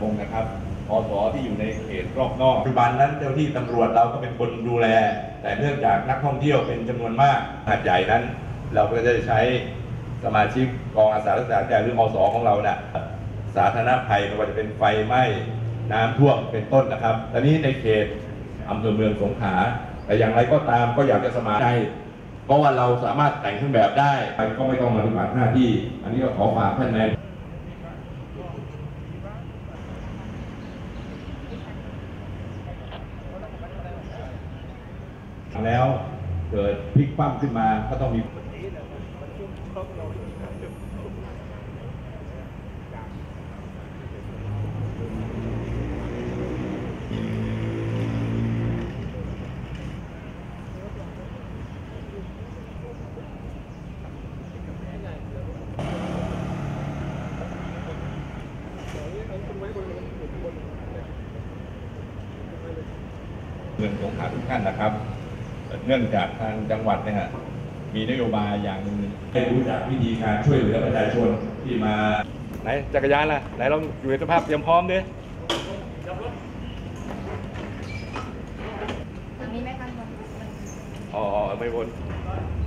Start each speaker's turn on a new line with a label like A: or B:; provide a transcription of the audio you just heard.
A: งนะครับอสที่อยู่ในเขตรอบนอกปัจจุบันนั้นเจ้าที่ตำรวจเราก็เป็นคนดูแลแต่เนื่องจากนักท่องเที่ยวเป็นจำนวนมากหาดใหญ่นั้นเราก็จะใช้สมาชิกกองอาสารักษาใจหรืออสของเราเนี่ยสาธารณภัยไม่ว่าจะเป็นไฟไหม้น้ำท่วมเป็นต้นนะครับตอนนี้ในเขตอำเภอเมืองสงขลาแต่อย่างไรก็ตามก็อยากจะสมัครใจเพราะว่าเราสามารถแต่งเครื่องแบบได้ก็ไม่ต้องมาปฏิบัติหน้าที่อันนี้ก็ขอฝากท่านในแล้วเกิดพลิกคว่ำขึ้นมาก็ต้องมีเมืองสงขลาทุกท่านนะครับเนื่องจากทางจังหวัดเนี่ยมีนโยบายอย่างให้รู้จักวิธีการช่วยเหลือประชาชนที่มาไหนจักรยานล่ะไหนลองอยู่ในสภาพเตรียมพร้อมดิ
B: ทางนี้ไหมคะ
A: อ๋อไม่วน